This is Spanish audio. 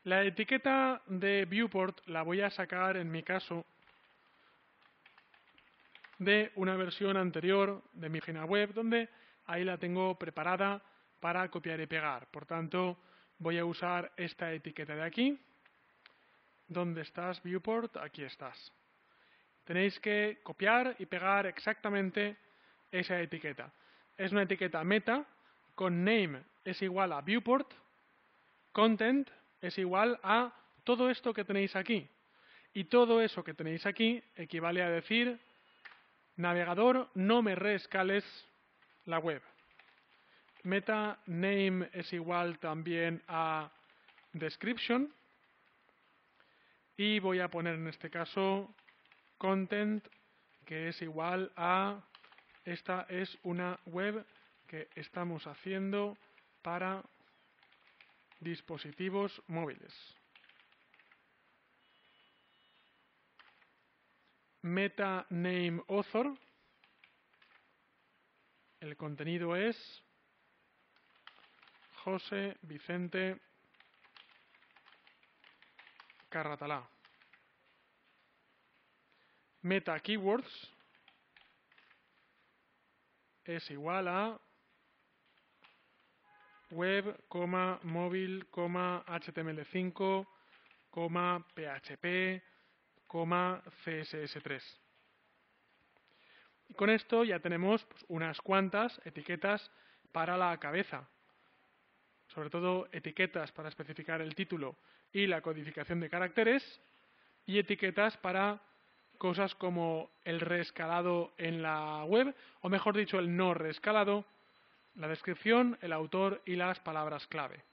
La etiqueta de viewport la voy a sacar, en mi caso, de una versión anterior de mi página web, donde ahí la tengo preparada para copiar y pegar. Por tanto, voy a usar esta etiqueta de aquí. ¿Dónde estás, viewport? Aquí estás. Tenéis que copiar y pegar exactamente esa etiqueta. Es una etiqueta meta, con name es igual a viewport, content es igual a todo esto que tenéis aquí. Y todo eso que tenéis aquí equivale a decir: navegador, no me reescales la web. Meta name es igual también a description. Y voy a poner en este caso content, que es igual a: esta es una web que estamos haciendo para dispositivos móviles. Meta name author, el contenido es José Vicente Carratalá. Meta keywords es igual a web, móvil, HTML5, PHP, CSS3. Y con esto ya tenemos unas cuantas etiquetas para la cabeza. Sobre todo etiquetas para especificar el título y la codificación de caracteres, y etiquetas para cosas como el reescalado en la web, o mejor dicho, el no reescalado, la descripción, el autor y las palabras clave.